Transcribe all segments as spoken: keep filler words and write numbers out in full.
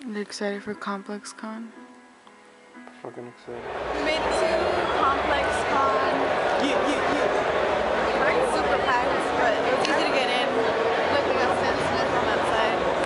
You excited for Complex Con? Fucking excited. We made it to Complex Con. Yeah, yeah, yeah. We're super packed, but it was easy to get in. Look, we got Stan Smith on that side.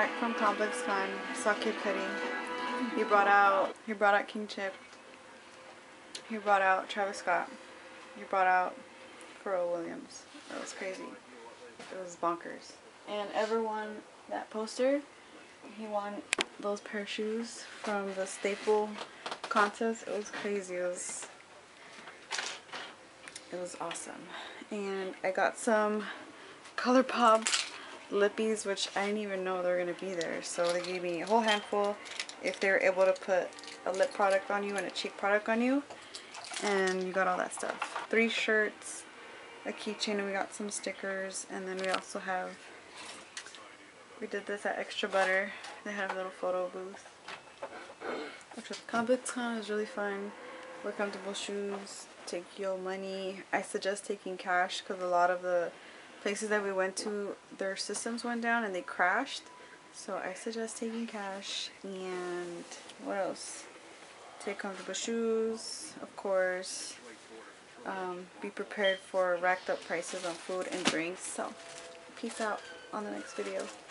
back from Complex Con. Saw Kid Cudi. He brought out he brought out King Chip. He brought out Travis Scott. He brought out Pharrell Williams. That was crazy. It was bonkers. And everyone that poster, he won those pair of shoes from the Staple contest. It was crazy. It was it was awesome. And I got some ColourPop lippies, which I didn't even know they were gonna be there. So they gave me a whole handful if they were able to put a lip product on you and a cheek product on you. And you got all that stuff. Three shirts, a keychain, and we got some stickers. And then we also have, we did this at Extra Butter. They had a little photo booth. Which was Complex Con. Is really fun. Wear comfortable shoes. Take your money. I suggest taking cash because a lot of the places that we went to, their systems went down and they crashed. So I suggest taking cash. And what else? Take comfortable shoes, of course. Um, be prepared for racked up prices on food and drinks. So peace out on the next video.